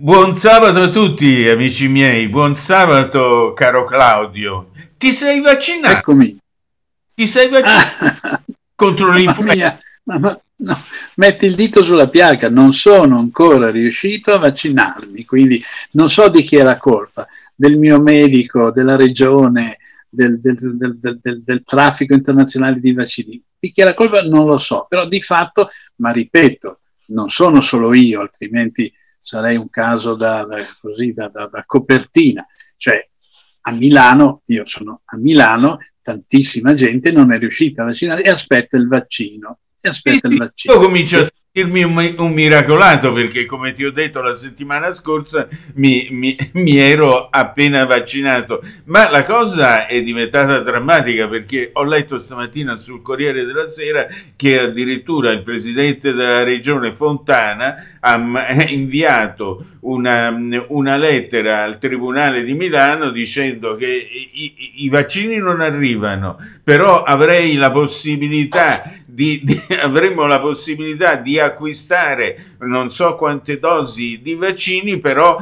Buon sabato a tutti, amici miei. Buon sabato, caro Claudio. Ti sei vaccinato? Eccomi. Ti sei vaccinato Ah, contro mamma l'influenza? mia, no, metti il dito sulla piaga, non sono ancora riuscito a vaccinarmi, quindi non so di chi è la colpa, del mio medico, della regione, del traffico internazionale di vaccini. Di chi è la colpa non lo so, però di fatto, ma ripeto, non sono solo io, altrimenti sarei un caso da copertina. Cioè, a Milano, io sono a Milano, tantissima gente non è riuscita a vaccinare e aspetta il vaccino. E Sì, aspetta il sì, io vaccino. comincio a E, sentirmi un miracolato perché, come ti ho detto la settimana scorsa, mi ero appena vaccinato. Ma la cosa è diventata drammatica perché ho letto stamattina sul Corriere della Sera che addirittura il presidente della regione Fontana ha inviato una lettera al Tribunale di Milano dicendo che i vaccini non arrivano, però avrei la possibilità avremmo la possibilità di acquistare non so quante dosi di vaccini, però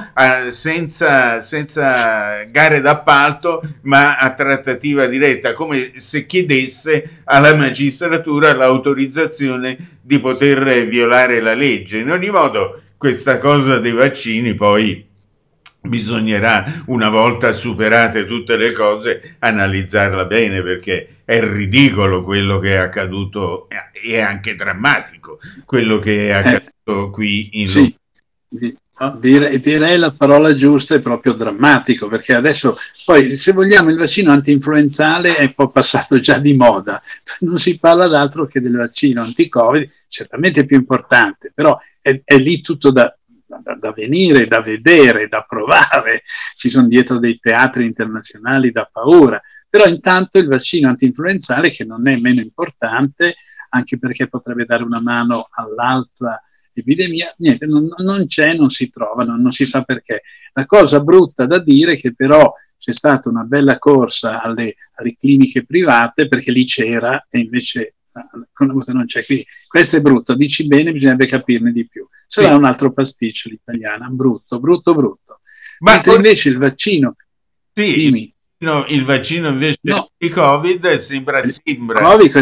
senza gare d'appalto, ma a trattativa diretta, come se chiedesse alla magistratura l'autorizzazione di poter violare la legge. In ogni modo, questa cosa dei vaccini poi bisognerà, una volta superate tutte le cose, analizzarla bene perché è ridicolo quello che è accaduto e anche drammatico quello che è eh, accaduto qui in Lombardia. sì, di- No? direi la parola giusta, è proprio drammatico, perché adesso poi, se vogliamo, il vaccino anti-influenzale è un po' passato già di moda, non si parla d'altro che del vaccino anti-Covid, certamente più importante, però è lì tutto da venire, da vedere, da provare, ci sono dietro dei teatri internazionali da paura, però intanto il vaccino anti-influenzale, che non è meno importante, anche perché potrebbe dare una mano all'altra epidemia, niente, non c'è, non si trova, non si sa perché. La cosa brutta da dire è che però c'è stata una bella corsa alle cliniche private perché lì c'era e invece non c'è. Quindi questo è brutto, dici bene, bisognerebbe capirne di più. Sarà Sì, un altro pasticcio l'italiana, brutto, brutto, brutto. ma Mentre invece il vaccino, sì, dimmi, il vaccino invece no, di Covid il sembra Covid,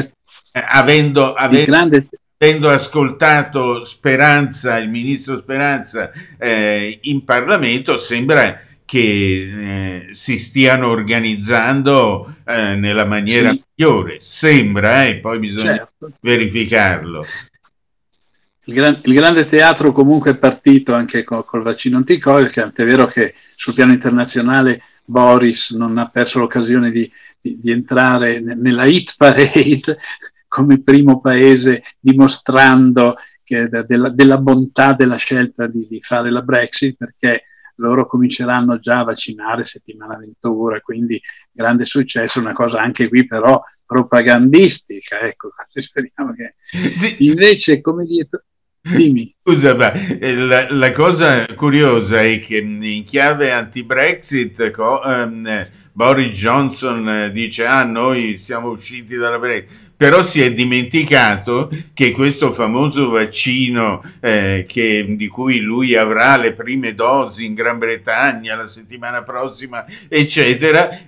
il grande, avendo ascoltato Speranza, il ministro Speranza, in Parlamento, sembra che si stiano organizzando nella maniera sì, migliore. Sembra, poi bisogna certo. verificarlo. Il grande teatro comunque è partito anche col vaccino anti-Covid, che tant'è vero che sul piano internazionale Boris non ha perso l'occasione di entrare nella hit parade come primo paese, dimostrando che della bontà della scelta di fare la Brexit, perché loro cominceranno già a vaccinare settimana 21, quindi grande successo, una cosa anche qui però propagandistica, ecco, speriamo che Sì. invece, come dire, dimmi. Scusa, ma la cosa curiosa è che in chiave anti-Brexit Boris Johnson dice ah noi siamo usciti dalla Brexit, però si è dimenticato che questo famoso vaccino di cui lui avrà le prime dosi in Gran Bretagna la settimana prossima, eccetera,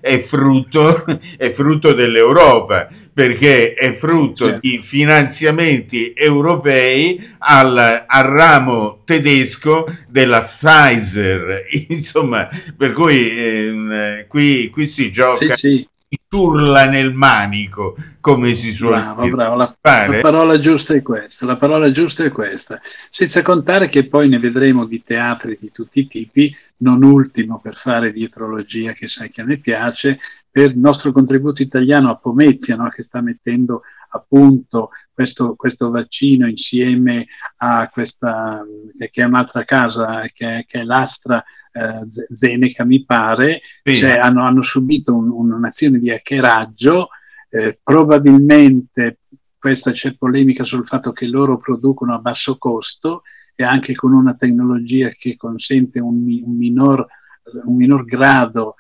è frutto dell'Europa perché è frutto Certo. di finanziamenti europei al ramo tedesco della Pfizer. Insomma, per cui qui si Sì, gioca, sì, si urla nel manico, come si suol bravo, dire. bravo. La Pare? parola giusta è questa, la parola giusta è questa. Senza contare che poi ne vedremo di teatri di tutti i tipi, non ultimo per fare dietrologia, che sai che a me piace, per il nostro contributo italiano a Pomezia, no, che sta mettendo a punto questo vaccino insieme a questa, che è un'altra casa, che è l'Astra Zeneca, mi pare, Sì. hanno subito un'azione di hackeraggio. Probabilmente questa c'è polemica sul fatto che loro producono a basso costo e anche con una tecnologia che consente un minor grado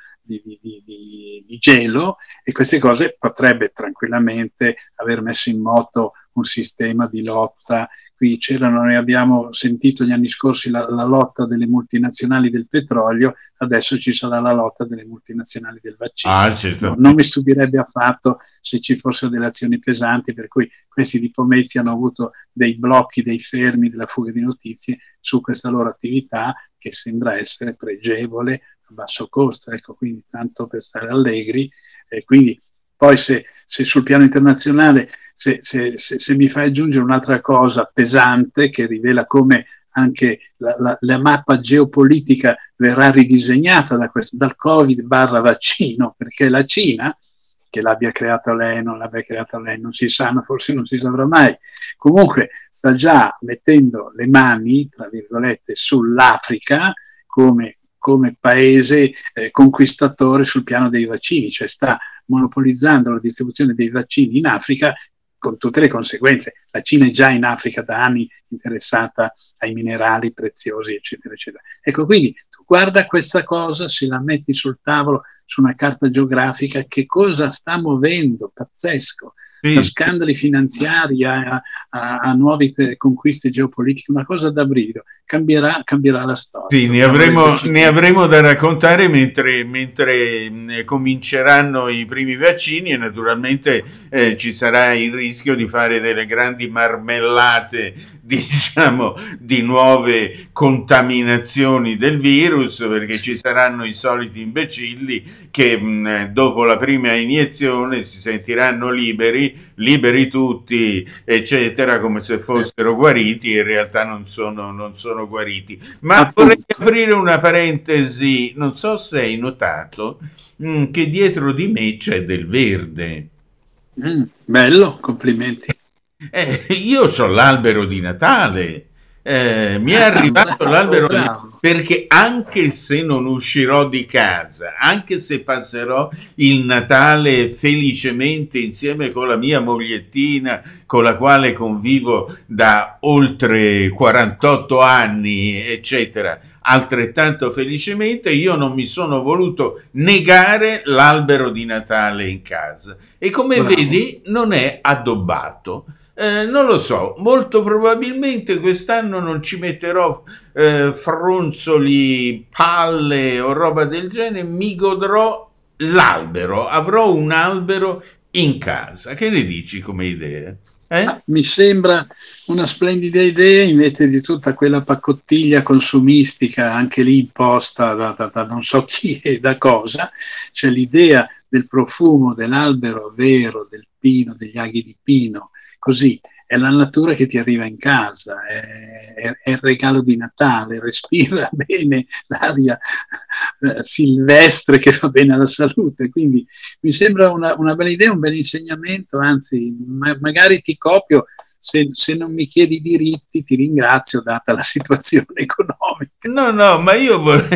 di gelo, e queste cose potrebbe tranquillamente aver messo in moto un sistema di lotta. Qui c'erano, noi abbiamo sentito gli anni scorsi la lotta delle multinazionali del petrolio, adesso ci sarà la lotta delle multinazionali del vaccino. Ah, certo. Non mi stupirebbe affatto se ci fossero delle azioni pesanti, per cui questi di Pomezia hanno avuto dei blocchi, dei fermi, della fuga di notizie su questa loro attività che sembra essere pregevole a basso costo. Ecco, quindi tanto per stare allegri. Quindi poi se sul piano internazionale, se mi fai aggiungere un'altra cosa pesante che rivela come anche la mappa geopolitica verrà ridisegnata dal Covid/vaccino, perché la Cina, che l'abbia creato lei, non l'abbia creato lei, non si sa, forse non si saprà mai, comunque sta già mettendo le mani, tra virgolette, sull'Africa come paese conquistatore sul piano dei vaccini, cioè sta monopolizzando la distribuzione dei vaccini in Africa con tutte le conseguenze. La Cina è già in Africa da anni interessata ai minerali preziosi, eccetera, eccetera. Ecco, quindi tu guarda questa cosa, se la metti sul tavolo, su una carta geografica, che cosa sta muovendo? Pazzesco. Sì. Da scandali finanziari a nuove conquiste geopolitiche, una cosa da brivido. Cambierà la storia. Sì, ne avremo da raccontare mentre cominceranno i primi vaccini, e naturalmente ci sarà il rischio di fare delle grandi marmellate, diciamo, di nuove contaminazioni del virus, perché ci saranno i soliti imbecilli che dopo la prima iniezione si sentiranno liberi tutti, eccetera, come se fossero guariti, e in realtà non sono guariti. Ma vorrei aprire una parentesi, non so se hai notato che dietro di me c'è del verde. Bello, complimenti. Io ho l'albero di Natale, mi è arrivato l'albero di Natale, perché anche se non uscirò di casa, anche se passerò il Natale felicemente insieme con la mia mogliettina, con la quale convivo da oltre 48 anni, eccetera, altrettanto felicemente, io non mi sono voluto negare l'albero di Natale in casa, e come vedi non è addobbato. Non lo so, molto probabilmente quest'anno non ci metterò fronzoli, palle o roba del genere, mi godrò l'albero, avrò un albero in casa. Che ne dici come idea? Mi sembra una splendida idea, invece di tutta quella pacottiglia consumistica, anche lì imposta da non so chi e da cosa. C'è l'idea del profumo dell'albero vero, del pino, degli aghi di pino, così è la natura che ti arriva in casa, è il regalo di Natale, respira bene l'aria silvestre che fa bene alla salute. Quindi mi sembra una bella idea, un bel insegnamento, anzi magari ti copio. Se non mi chiedi diritti ti ringrazio, data la situazione economica. No, ma io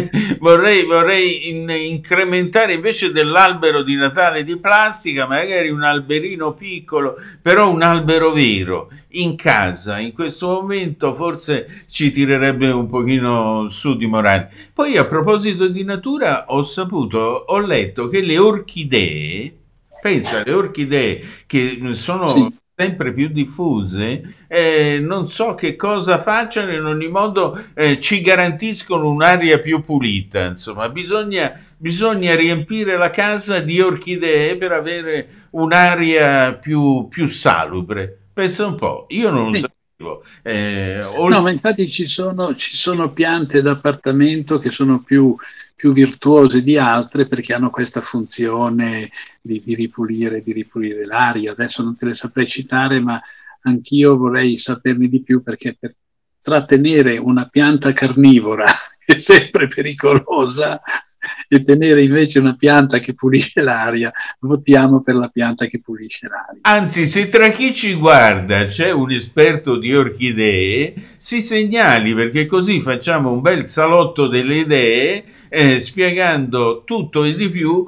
vorrei incrementare, invece dell'albero di Natale di plastica, magari un alberino piccolo, però un albero vero in casa. In questo momento forse ci tirerebbe un pochino su di morale. Poi, a proposito di natura, ho letto che le orchidee, pensa, le orchidee che sono... Sì, sempre più diffuse, non so che cosa facciano, in ogni modo ci garantiscono un'aria più pulita. Insomma, bisogna riempire la casa di orchidee per avere un'aria più salubre. Pensa un po', io non lo sapevo. No, ma infatti ci sono piante d'appartamento che sono più virtuose di altre, perché hanno questa funzione di ripulire l'aria. Adesso non te le saprei citare, ma anch'io vorrei saperne di più, perché per trattenere una pianta carnivora è sempre pericolosa, e tenere invece una pianta che pulisce l'aria, votiamo per la pianta che pulisce l'aria. Anzi, se tra chi ci guarda c'è un esperto di orchidee, si segnali, perché così facciamo un bel salotto delle idee, spiegando tutto e di più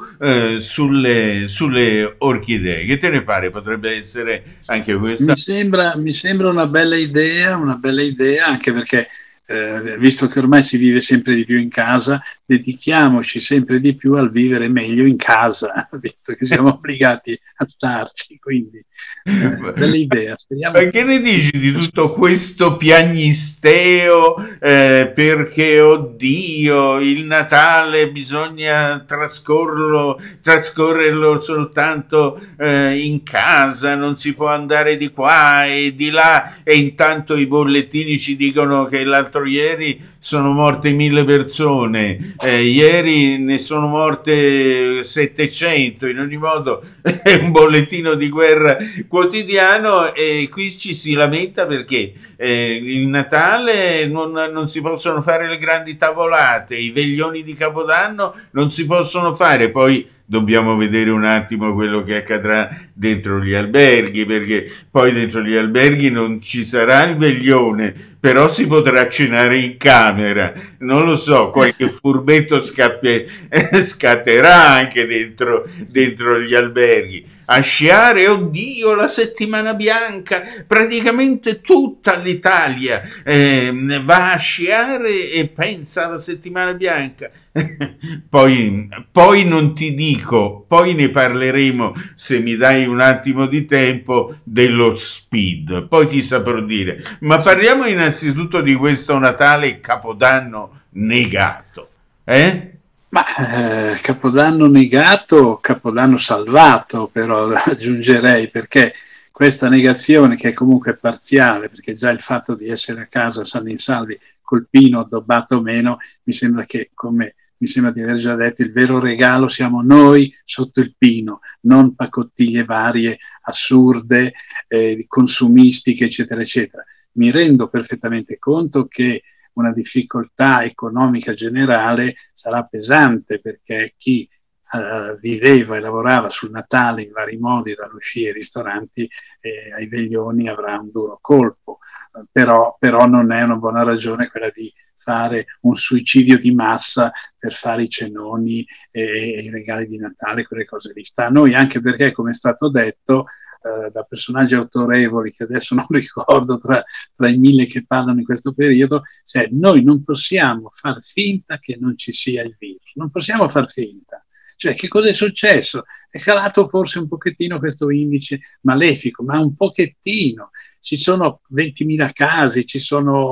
sulle orchidee. Che te ne pare? Potrebbe essere anche questa? Mi sembra una bella idea, anche perché visto che ormai si vive sempre di più in casa, dedichiamoci sempre di più al vivere meglio in casa, visto che siamo obbligati a starci. Quindi, bella idea. Speriamo Ma che ne dici di tutto questo piagnisteo? Perché, oddio, il Natale bisogna trascorrerlo soltanto in casa, non si può andare di qua e di là, e intanto i bollettini ci dicono che l'altro ieri sono morte 1000 persone, ieri ne sono morte 700, in ogni modo è un bollettino di guerra quotidiano, e qui ci si lamenta perché il Natale non si possono fare le grandi tavolate, i veglioni di Capodanno non si possono fare, poi dobbiamo vedere un attimo quello che accadrà dentro gli alberghi, perché poi dentro gli alberghi non ci sarà il veglione, però si potrà cenare in camera, non lo so, qualche furbetto scatterà anche dentro gli alberghi. A sciare, oddio, la settimana bianca, praticamente tutta l'Italia va a sciare e pensa alla settimana bianca. Poi non ti dico, poi ne parleremo, se mi dai un attimo di tempo, dello speed, poi ti saprò dire. Ma parliamo innanzitutto di questo Natale e Capodanno negato, eh? Ma Capodanno negato, Capodanno salvato, però aggiungerei, perché questa negazione, che è comunque parziale, perché già il fatto di essere a casa sani e salvi, col pino addobbato o meno, mi sembra che, come mi sembra di aver già detto, il vero regalo siamo noi sotto il pino, non pacottiglie varie, assurde, consumistiche, eccetera, eccetera. Mi rendo perfettamente conto che una difficoltà economica generale sarà pesante, perché chi viveva e lavorava sul Natale in vari modi, dall'uscire ai ristoranti ai veglioni, avrà un duro colpo, però non è una buona ragione quella di fare un suicidio di massa per fare i cenoni e i regali di Natale, quelle cose lì. Sta a noi, anche perché, come è stato detto da personaggi autorevoli che adesso non ricordo tra i 1000 che parlano in questo periodo, cioè noi non possiamo far finta che non ci sia il virus, non possiamo far finta. Cioè, che cosa è successo? È calato forse un pochettino questo indice malefico, ma un pochettino. Ci sono 20.000 casi, ci sono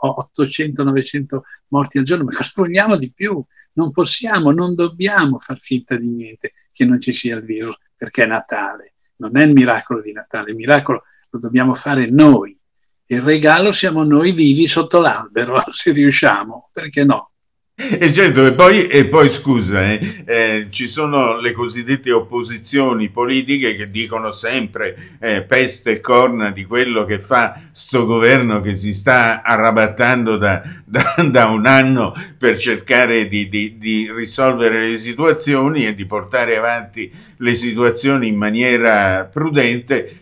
800-900 morti al giorno, ma cosa vogliamo di più? Non possiamo, non dobbiamo far finta di niente, che non ci sia il virus, perché è Natale. Non è il miracolo di Natale, il miracolo lo dobbiamo fare noi. Il regalo siamo noi vivi sotto l'albero, se riusciamo, perché no? E certo, e poi scusa, ci sono le cosiddette opposizioni politiche che dicono sempre peste e corna di quello che fa sto governo che si sta arrabattando da un anno per cercare di risolvere le situazioni e di portare avanti le situazioni in maniera prudente,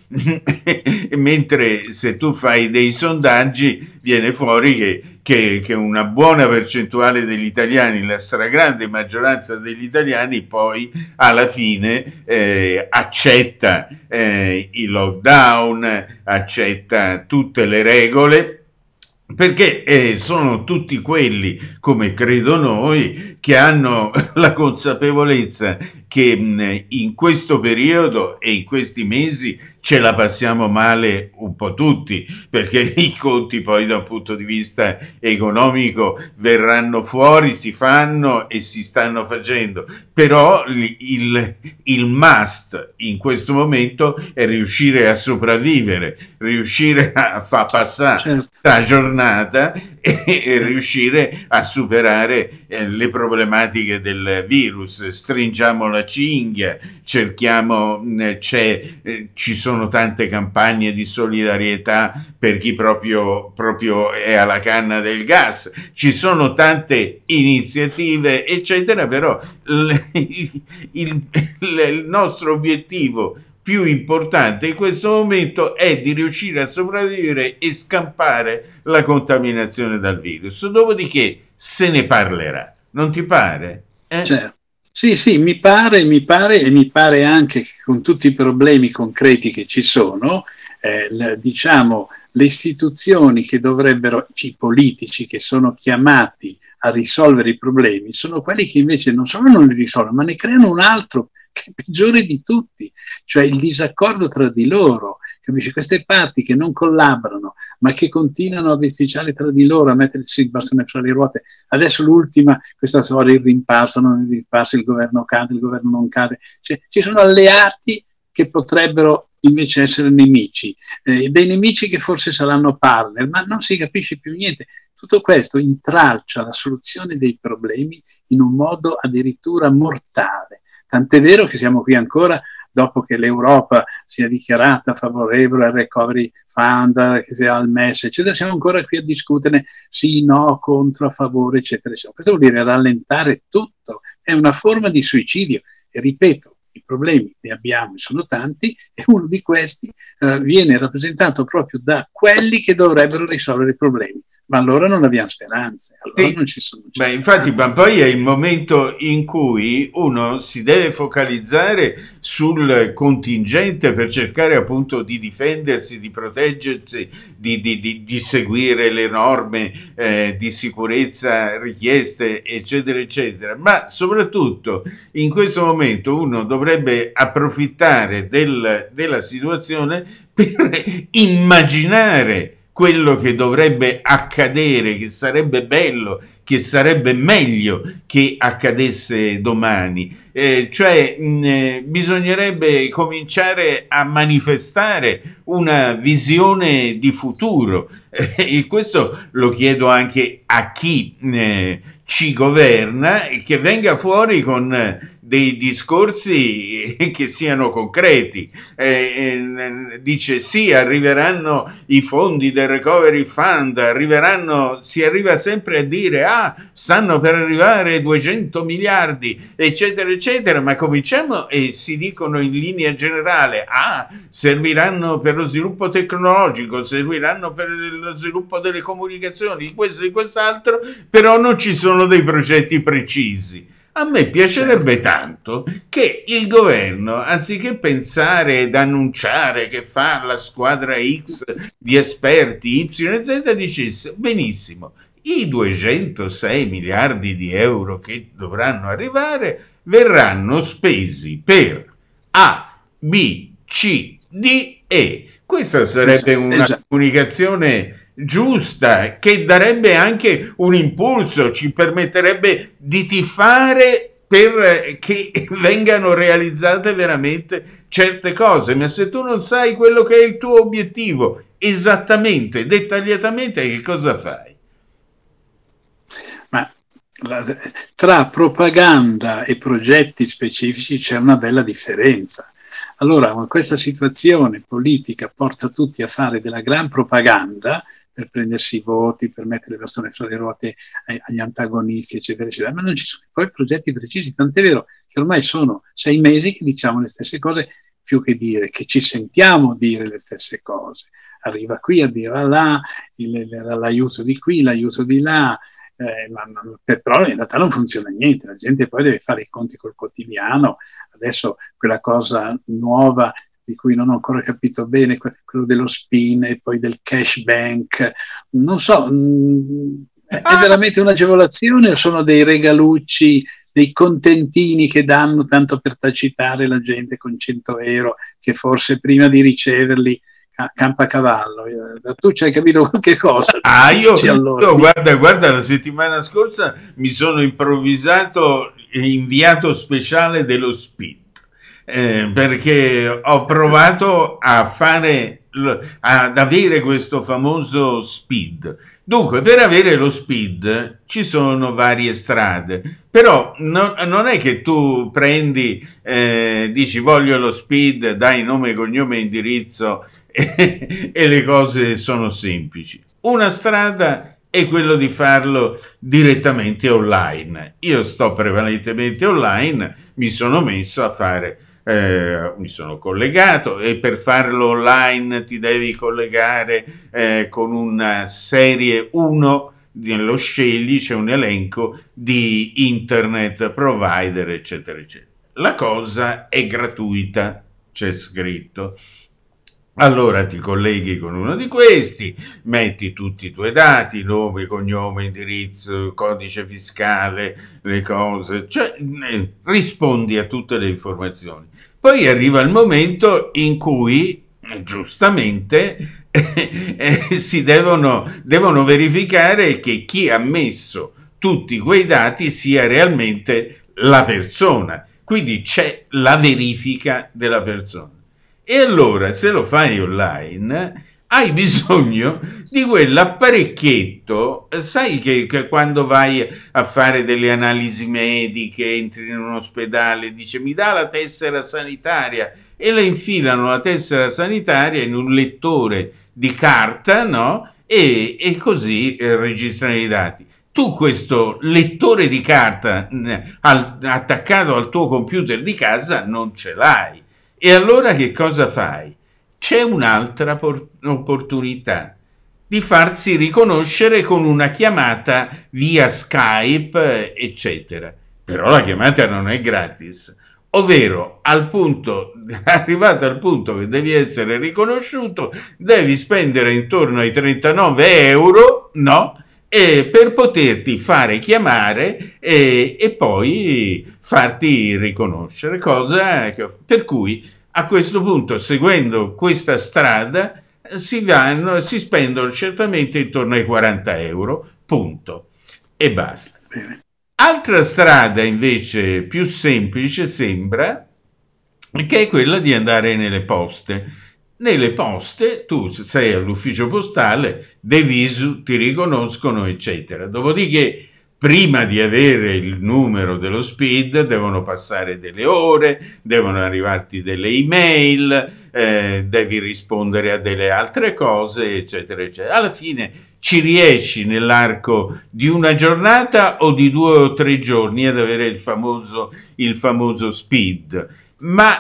mentre se tu fai dei sondaggi viene fuori che una buona percentuale degli italiani, la stragrande maggioranza degli italiani, poi alla fine accetta il lockdown, accetta tutte le regole, perché sono tutti quelli, come credo noi, che hanno la consapevolezza che in questo periodo e in questi mesi ce la passiamo male un po' tutti, perché i conti poi da un punto di vista economico verranno fuori, si fanno e si stanno facendo, però il must in questo momento è riuscire a sopravvivere, riuscire a far passare la giornata e riuscire a superare le problematiche del virus. Stringiamo la cinghia, cerchiamo, ci sono tante campagne di solidarietà per chi proprio è alla canna del gas, ci sono tante iniziative eccetera, però il nostro obiettivo più importante in questo momento è di riuscire a sopravvivere e scampare la contaminazione dal virus. Dopodiché se ne parlerà, non ti pare? Certo. Sì, sì, mi pare anche che con tutti i problemi concreti che ci sono, diciamo, le istituzioni che dovrebbero, i politici che sono chiamati a risolvere i problemi, sono quelli che invece non solo non li risolvono, ma ne creano un altro che è peggiore di tutti, cioè il disaccordo tra di loro. Capisci? Queste parti che non collaborano, ma che continuano a bisticciare tra di loro, a mettersi il bastone fra le ruote. Adesso l'ultima, questa storia, il rimparso, non il rimparso, il governo cade, il governo non cade. Cioè, ci sono alleati che potrebbero invece essere nemici, dei nemici che forse saranno partner, ma non si capisce più niente. Tutto questo intralcia la soluzione dei problemi in un modo addirittura mortale. Tant'è vero che siamo qui ancora dopo che l'Europa si è dichiarata favorevole al recovery fund, che sia al MES, eccetera, siamo ancora qui a discutere sì, no, contro, a favore, eccetera, eccetera. Questo vuol dire rallentare tutto, è una forma di suicidio. E ripeto, i problemi ne abbiamo, sono tanti, e uno di questi viene rappresentato proprio da quelli che dovrebbero risolvere i problemi. Ma allora non abbiamo speranze, allora Sì. non ci sono. Beh, infatti, ma poi è il momento in cui uno si deve focalizzare sul contingente per cercare appunto di difendersi, di proteggersi, di seguire le norme di sicurezza richieste, eccetera, eccetera. Ma soprattutto in questo momento uno dovrebbe approfittare della situazione per immaginare quello che dovrebbe accadere, che sarebbe bello, che sarebbe meglio che accadesse domani. Bisognerebbe cominciare a manifestare una visione di futuro. E questo lo chiedo anche a chi ci governa, e che venga fuori con dei discorsi che siano concreti. Dice sì, arriveranno i fondi del Recovery Fund, si arriva sempre a dire stanno per arrivare 200 miliardi, eccetera, eccetera, ma cominciamo e si dicono in linea generale, serviranno per lo sviluppo tecnologico, serviranno per lo sviluppo delle comunicazioni, questo e quest'altro, però non ci sono dei progetti precisi. A me piacerebbe tanto che il governo, anziché pensare ed annunciare che fa la squadra X di esperti Y e Z, dicesse benissimo, i 206 miliardi di euro che dovranno arrivare verranno spesi per A, B, C, D, E. Questa sarebbe una comunicazione giusta, che darebbe anche un impulso, ci permetterebbe di tifare per che vengano realizzate veramente certe cose. Ma se tu non sai quello che è il tuo obiettivo esattamente, dettagliatamente, che cosa fai? Ma tra propaganda e progetti specifici c'è una bella differenza. Allora, questa situazione politica porta tutti a fare della gran propaganda per prendersi i voti, per mettere le persone fra le ruote agli antagonisti, eccetera, eccetera, ma non ci sono poi progetti precisi, tant'è vero che ormai sono 6 mesi che diciamo le stesse cose, più che dire, che ci sentiamo dire le stesse cose. Arriva qui a dire là, l'aiuto di qui, l'aiuto di là, però in realtà non funziona niente, la gente poi deve fare i conti col quotidiano. Adesso quella cosa nuova di cui non ho ancora capito bene, quello dello spin e poi del cash bank, non so, è veramente un'agevolazione o sono dei regalucci, dei contentini che danno tanto per tacitare la gente con 100 euro che forse prima di riceverli campa a cavallo? Tu ci hai capito qualche cosa? Guarda, la settimana scorsa mi sono improvvisato inviato speciale dello SPID, perché ho provato ad avere questo famoso SPID. Dunque, per avere lo SPID ci sono varie strade, però non è che tu prendi, dici voglio lo SPID, dai nome, cognome e indirizzo e le cose sono semplici. Una strada è quello di farlo direttamente online. Io sto prevalentemente online, mi sono messo a fare, mi sono collegato, e per farlo online ti devi collegare con una serie 1 nello scegli c'è un elenco di internet provider, eccetera, eccetera. La cosa è gratuita, c'è scritto. Allora ti colleghi con uno di questi, metti tutti i tuoi dati, nome, cognome, indirizzo, codice fiscale, le cose, cioè rispondi a tutte le informazioni. Poi arriva il momento in cui, giustamente, si devono verificare che chi ha messo tutti quei dati sia realmente la persona. Quindi c'è la verifica della persona. E allora, se lo fai online, hai bisogno di quell'apparecchietto, sai che quando vai a fare delle analisi mediche, entri in un ospedale, dice mi dà la tessera sanitaria, e le infilano la tessera sanitaria in un lettore di carta, no? E così registrano i dati. Tu questo lettore di carta attaccato al tuo computer di casa non ce l'hai. E allora che cosa fai? C'è un'altra opportunità di farsi riconoscere con una chiamata via Skype, eccetera. Però la chiamata non è gratis, ovvero arrivato al punto che devi essere riconosciuto, devi spendere intorno ai 39 euro, no? Per poterti fare chiamare e poi farti riconoscere, cosa per cui a questo punto, seguendo questa strada, si spendono certamente intorno ai 40 euro, punto, e basta. Altra strada invece più semplice sembra che è quella di andare nelle poste. Nelle poste tu sei all'ufficio postale, Devisu, ti riconoscono, eccetera. Dopodiché, prima di avere il numero dello SPID, devono passare delle ore, devono arrivarti delle email, devi rispondere a delle altre cose, eccetera, eccetera. Alla fine ci riesci nell'arco di una giornata o di 2 o 3 giorni ad avere il famoso SPID. Ma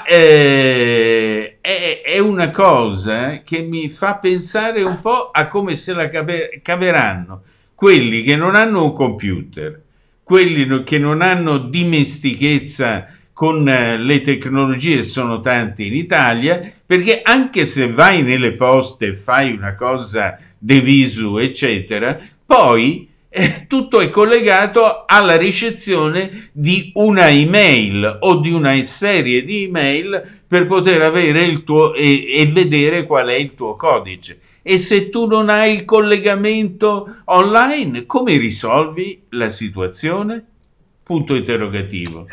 è una cosa che mi fa pensare un po' a come se la caveranno quelli che non hanno un computer, quelli che non hanno dimestichezza con le tecnologie, sono tanti in Italia, perché anche se vai nelle poste e fai una cosa Devisu, eccetera, poi tutto è collegato alla ricezione di una email o di una serie di email per poter avere il tuo e vedere qual è il tuo codice. E se tu non hai il collegamento online, come risolvi la situazione? Punto interrogativo.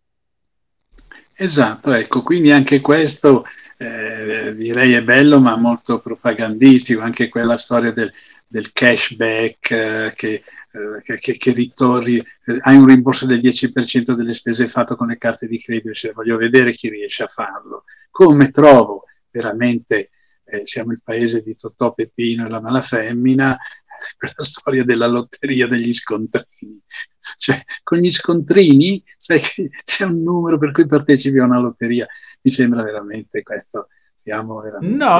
Esatto, ecco, quindi anche questo direi è bello ma molto propagandistico, anche quella storia del cashback che ritorni, hai un rimborso del 10% delle spese fatto con le carte di credito, cioè, voglio vedere chi riesce a farlo. Come trovo veramente, siamo il paese di Totò, Peppino e la Malafemmina, quella storia della lotteria degli scontrini. Cioè, con gli scontrini, sai che c'è un numero per cui partecipi a una lotteria. Mi sembra veramente questo. Siamo veramente. No,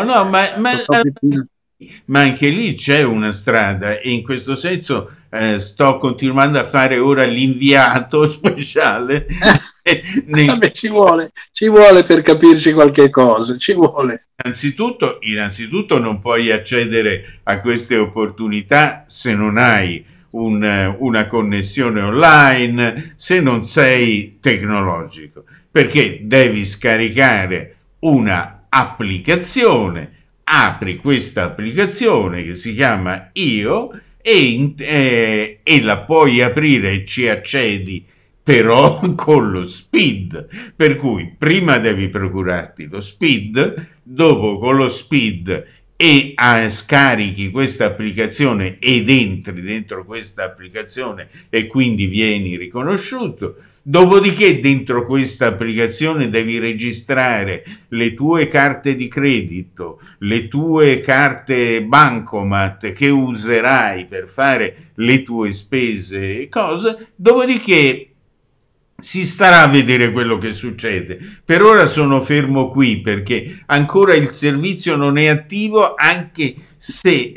ma anche lì c'è una strada e in questo senso sto continuando a fare ora l'inviato speciale. Vabbè, ci vuole per capirci qualche cosa, ci vuole. Innanzitutto non puoi accedere a queste opportunità se non hai una connessione online, se non sei tecnologico, perché devi scaricare una applicazione, apri questa applicazione che si chiama Io e la puoi aprire e ci accedi però con lo SPID, per cui prima devi procurarti lo SPID, dopo con lo SPID e scarichi questa applicazione ed entri dentro questa applicazione e quindi vieni riconosciuto. Dopodiché dentro questa applicazione devi registrare le tue carte di credito, le tue carte bancomat che userai per fare le tue spese e cose, dopodiché si starà a vedere quello che succede. Per ora sono fermo qui perché ancora il servizio non è attivo, anche se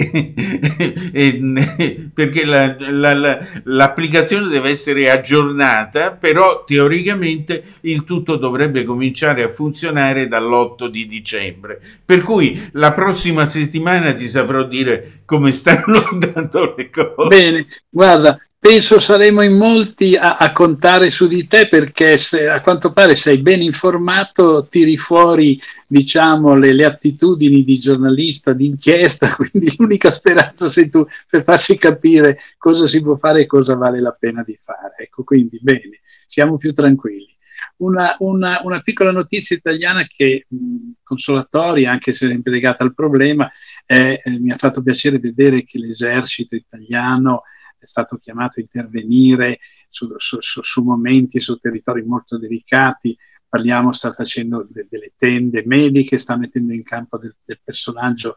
perché l'applicazione deve essere aggiornata, però teoricamente il tutto dovrebbe cominciare a funzionare dall'8 di dicembre. Per cui la prossima settimana ti saprò dire come stanno andando le cose. Bene, guarda, penso saremo in molti a contare su di te perché a quanto pare sei ben informato, tiri fuori, diciamo, le attitudini di giornalista d'inchiesta, quindi l'unica speranza sei tu per farci capire cosa si può fare e cosa vale la pena di fare. Ecco, quindi bene, siamo più tranquilli. Una piccola notizia italiana che consolatoria, anche se sempre legata al problema, mi ha fatto piacere vedere che l'esercito italiano è stato chiamato a intervenire su momenti, su territori molto delicati. Parliamo, sta facendo delle tende mediche, sta mettendo in campo del personaggio,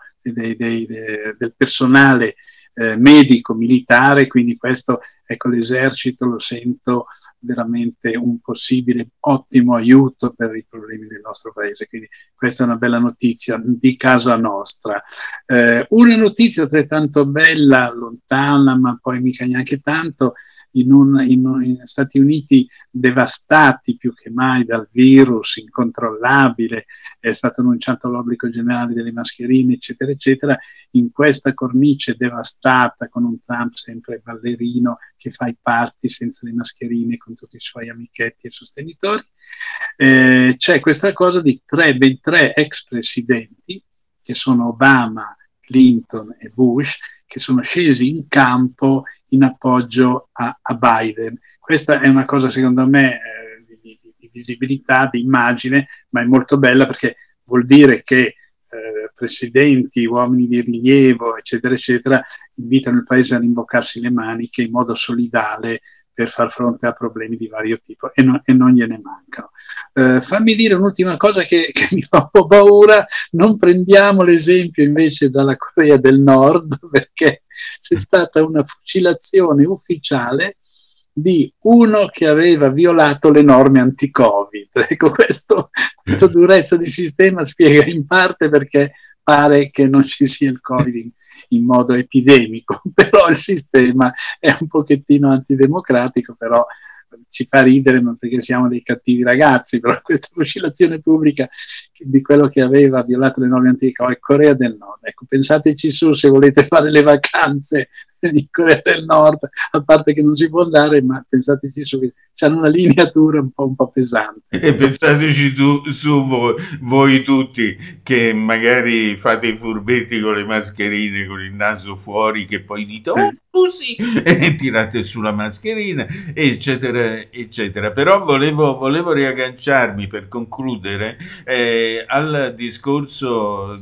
del personale medico, militare, quindi questo, ecco, l'esercito lo sento veramente un possibile ottimo aiuto per i problemi del nostro paese, quindi questa è una bella notizia di casa nostra. Una notizia altrettanto bella, lontana, ma poi mica neanche tanto, in Stati Uniti devastati più che mai dal virus incontrollabile, è stato annunciato l'obbligo generale delle mascherine, eccetera, eccetera, in questa cornice devastata con un Trump sempre ballerino che fa i party senza le mascherine con tutti i suoi amichetti e sostenitori, c'è questa cosa di ben tre ex presidenti, che sono Obama, Clinton e Bush, che sono scesi in campo in appoggio a Biden. Questa è una cosa, secondo me, di visibilità, di immagine, ma è molto bella perché vuol dire che presidenti, uomini di rilievo, eccetera, eccetera, invitano il paese a rimboccarsi le maniche in modo solidale per far fronte a problemi di vario tipo, e non gliene mancano. Fammi dire un'ultima cosa che mi fa un po' paura: non prendiamo l'esempio invece dalla Corea del Nord, perché c'è stata una fucilazione ufficiale di uno che aveva violato le norme anti-Covid. Ecco, questa durezza di sistema spiega in parte perché pare che non ci sia il Covid in modo epidemico, però il sistema è un pochettino antidemocratico, però ci fa ridere, non perché siamo dei cattivi ragazzi, però questa oscillazione pubblica di quello che aveva violato le norme antiche è Corea del Nord. Ecco, pensateci su se volete fare le vacanze in Corea del Nord, a parte che non si può andare, ma pensateci su, che hanno una lineatura un po' pesante. E pensateci su voi tutti che magari fate i furbetti con le mascherine, con il naso fuori, che poi dite oh sì, e tirate sulla mascherina, eccetera, eccetera. Però volevo riagganciarmi per concludere al discorso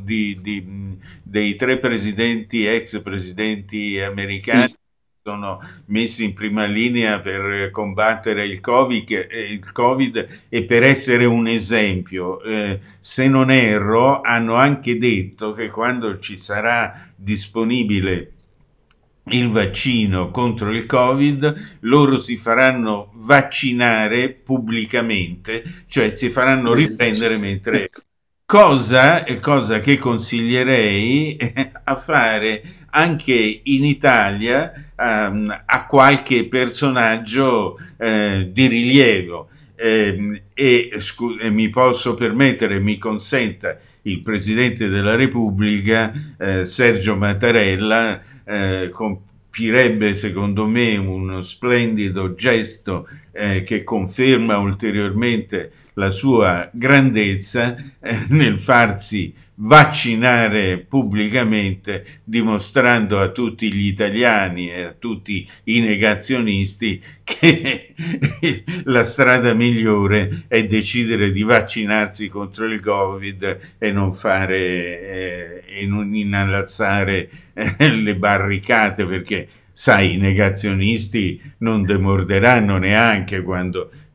dei tre presidenti, ex presidenti americani, sono messi in prima linea per combattere il COVID e per essere un esempio. Se non erro, hanno anche detto che quando ci sarà disponibile il vaccino contro il Covid, loro si faranno vaccinare pubblicamente, cioè si faranno riprendere mentre... Cosa che consiglierei a fare anche in Italia a qualche personaggio di rilievo. Mi posso permettere, mi consenta il Presidente della Repubblica, Sergio Mattarella, compirebbe secondo me uno splendido gesto che conferma ulteriormente la sua grandezza nel farsi vaccinare pubblicamente, dimostrando a tutti gli italiani e a tutti i negazionisti che la strada migliore è decidere di vaccinarsi contro il Covid e non fare e non innalzare le barricate, perché sai, i negazionisti non demorderanno neanche quando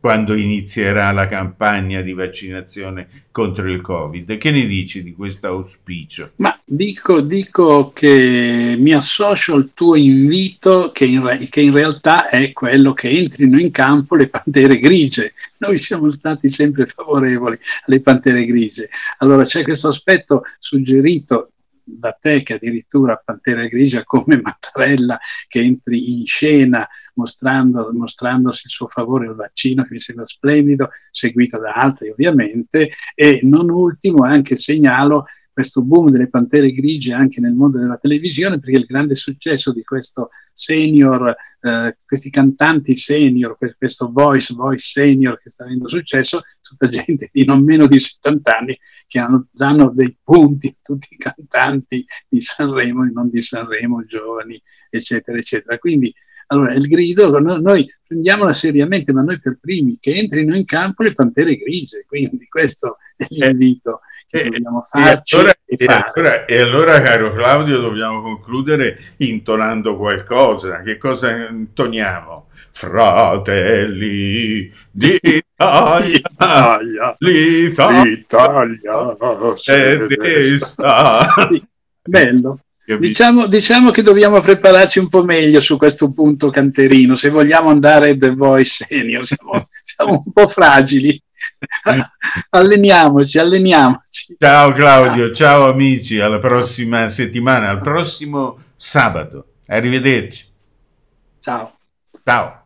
quando inizierà la campagna di vaccinazione contro il Covid. Che ne dici di questo auspicio? Ma dico che mi associo al tuo invito che in realtà è quello che entrino in campo le pantere grigie. Noi siamo stati sempre favorevoli alle pantere grigie. Allora c'è questo aspetto suggerito da te, che addirittura Pantera Grigia come Mattarella che entri in scena mostrandosi il suo favore al vaccino, che mi sembra splendido, seguito da altri ovviamente, e non ultimo anche segnalo questo boom delle Pantere Grigie anche nel mondo della televisione, perché il grande successo di questo senior, questi cantanti senior, questo voice senior che sta avendo successo, tutta gente di non meno di 70 anni che danno dei punti a tutti i cantanti di Sanremo e non di Sanremo, giovani, eccetera, eccetera. Quindi, allora, il grido, noi prendiamola seriamente, ma noi per primi, che entrino in campo le Pantere Grigie, quindi questo è l'invito che dobbiamo farci e allora, caro Claudio, dobbiamo concludere intonando qualcosa. Che cosa intoniamo? Fratelli d'Italia, l'Italia è desta. Bello. Diciamo che dobbiamo prepararci un po' meglio su questo punto canterino, se vogliamo andare The Voice Senior, siamo un po' fragili. Alleniamoci. Ciao Claudio, ciao amici, alla prossima settimana, al prossimo sabato. Arrivederci. Ciao. Ciao.